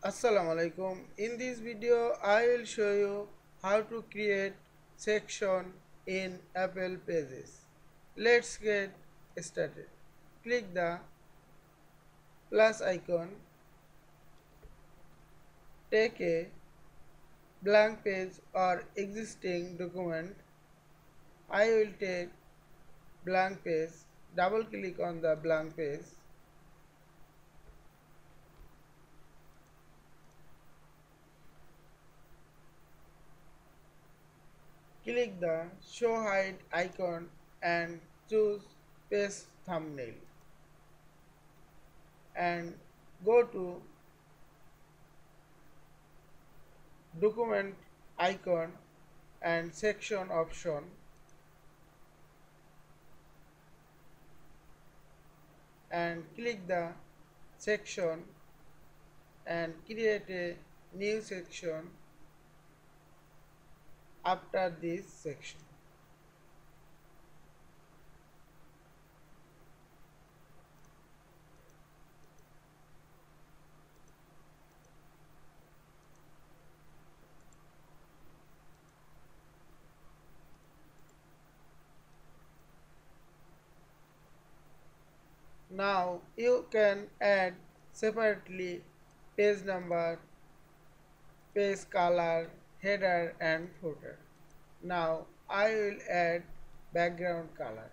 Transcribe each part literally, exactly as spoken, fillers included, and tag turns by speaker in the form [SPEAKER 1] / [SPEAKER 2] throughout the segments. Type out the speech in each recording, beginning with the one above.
[SPEAKER 1] Assalamu Walaikum. In this video I will show you how to create section in Apple Pages. Let's get started. Click the plus icon. Take a blank page or existing document. I will take blank page. Double click on the blank page. Click the show hide icon and choose paste thumbnail and go to document icon and section option and click the section and create a new section after this section. Now you can add separately page number, page color, header and footer. Now I will add background color.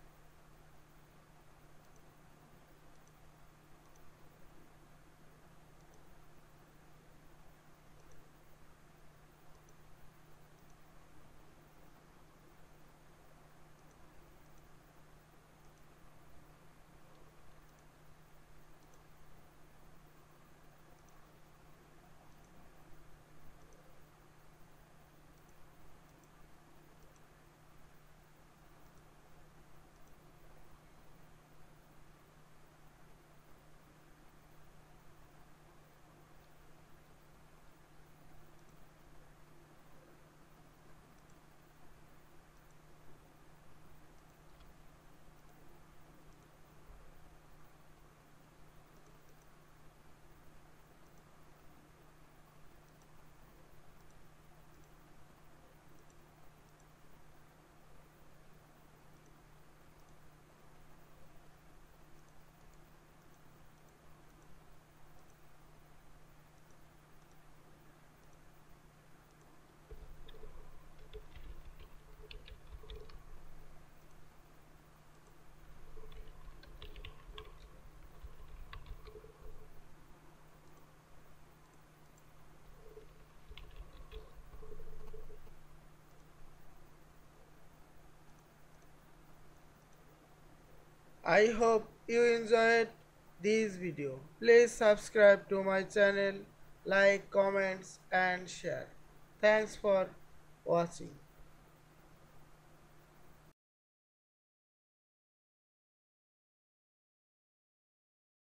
[SPEAKER 1] I hope you enjoyed this video. Please subscribe to my channel, like, comments and share. Thanks for watching.